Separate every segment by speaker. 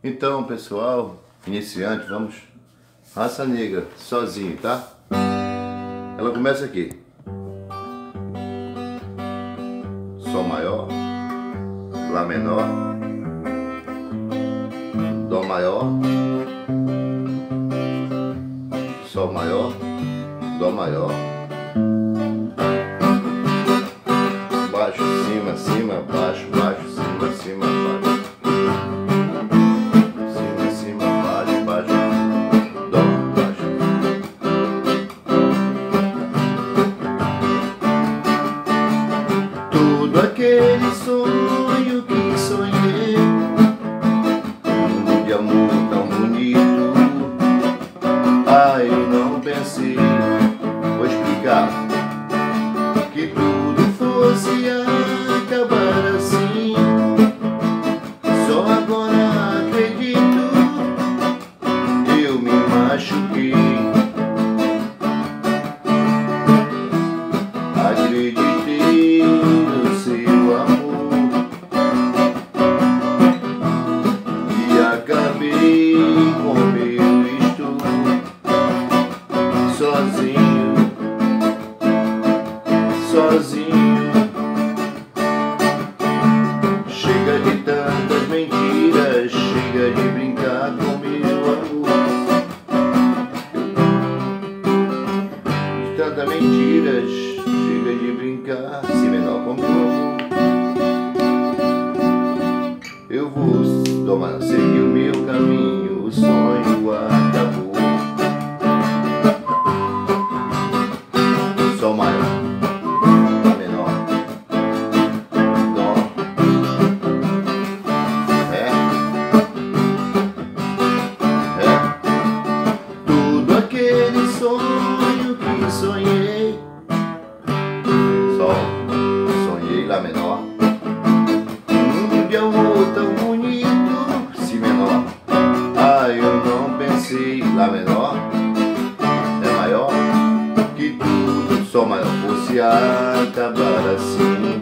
Speaker 1: Então, pessoal, iniciante, vamos Raça Negra, sozinho, tá? Ela começa aqui. Sol maior, Lá menor, Dó maior, Sol maior, Dó maior, baixo, cima, cima, baixo, baixo, cima, cima, baixo, cima, cima, baixo, baixo, Dó, baixo. Tudo aquele sonho que sonhei, um mundo de amor tão bonito. Ah, eu não pensei, vou explicar, que tudo fosse acabar assim. Só agora acredito, eu me machuquei. Acreditei no seu amor e acabei com meu estudo. Sozinho, sozinho. Chega de tantas mentiras, chega de brincar com meu amor. De tantas mentiras, chega de brincar, si menor com meu amor. Eu vou tomar, seguir o meu caminho, o sonho acabou. Sol maior, Lá menor, Dó, Ré, tudo aquele sonho que sonhei. Sol, sonhei, Lá menor, um mundo de amor tão bonito, Si menor. Ah, eu não pensei, Lá menor é maior que tudo. Sol maior fosse acabar assim.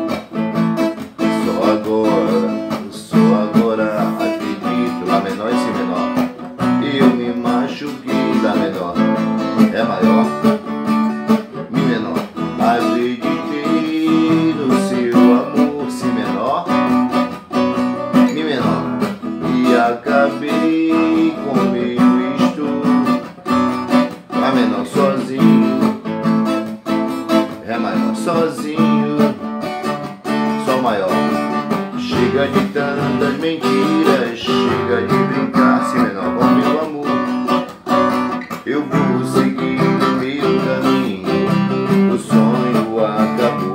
Speaker 1: Só agora acredito, Lá menor e Si menor. Eu me machuquei, Lá menor é maior, Mi menor. Acreditei no seu amor, Si menor, Mi menor. E acabei com meu estudo. Lá menor, sozinho, Ré maior, sozinho, Sol maior. Chega de tantas mentiras, chega de brincar, Si menor com meu amor. Eu vou seguir o meu caminho, o sonho acabou.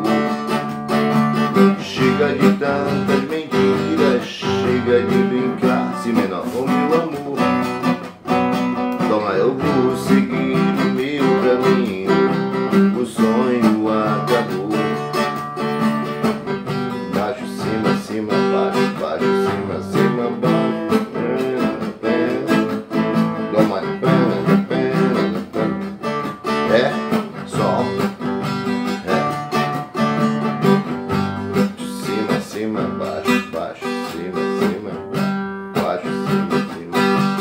Speaker 1: Chega de tantas mentiras, chega de brincar, Si menor com meu amor. Toma, eu vou seguir o meu caminho, o sonho acabou. Baixo, cima, cima, baixo, baixo, cima, cima, baixo. Dó maior, Ré, Sol, Ré, cima, cima, baixo, baixo, cima, cima, baixo, cima, cima.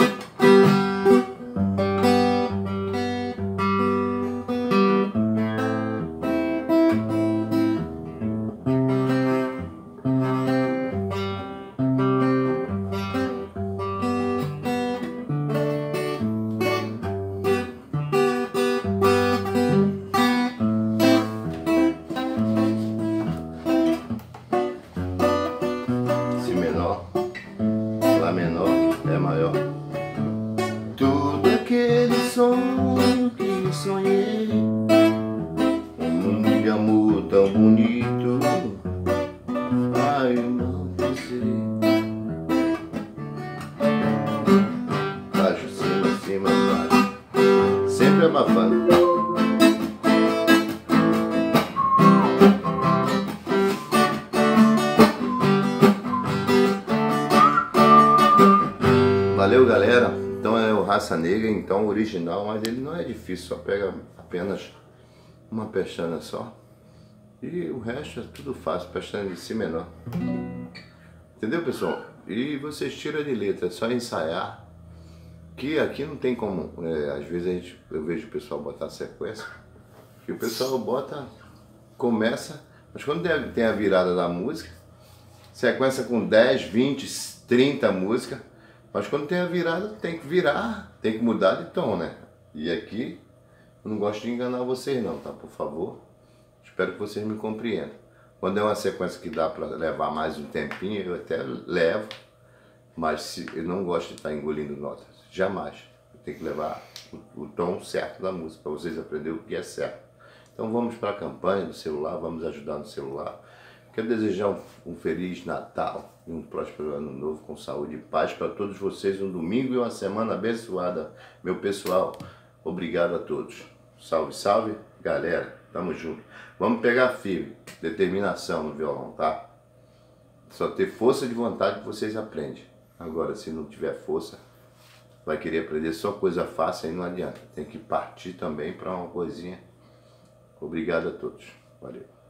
Speaker 1: Si menor, Lá menor é maior. Tudo aquele sonho que sonhei, um mundo de amor tão bonito. Ai, eu não pensei. Baixo, cima, cima, baixo, sempre abafando. Valeu, galera. Então é o Raça Negra, então original, mas ele não é difícil, só pega apenas uma pestana só. E o resto é tudo fácil, pestana de Si menor. Entendeu, pessoal? E vocês tiram de letra, é só ensaiar. Que aqui não tem como, às vezes eu vejo o pessoal botar sequência, que o pessoal bota, começa, mas quando tem a virada da música, sequência com 10, 20, 30 músicas, mas quando tem a virada tem que virar, tem que mudar de tom, né? E aqui eu não gosto de enganar vocês não, tá? Por favor, espero que vocês me compreendam. Quando é uma sequência que dá para levar mais um tempinho, eu até levo, mas eu não gosto de estar engolindo notas, jamais. Eu tenho que levar o tom certo da música, para vocês aprenderem o que é certo. Então vamos para a campanha do celular, vamos ajudar no celular. Quero desejar um Feliz Natal e um próspero Ano Novo com saúde e paz para todos vocês, um domingo e uma semana abençoada. Meu pessoal, obrigado a todos. Salve, salve, galera, tamo junto. Vamos pegar firme, determinação no violão, tá? Só ter força de vontade que vocês aprendem. Agora, se não tiver força, vai querer aprender só coisa fácil, aí não adianta. Tem que partir também para uma coisinha. Obrigado a todos. Valeu.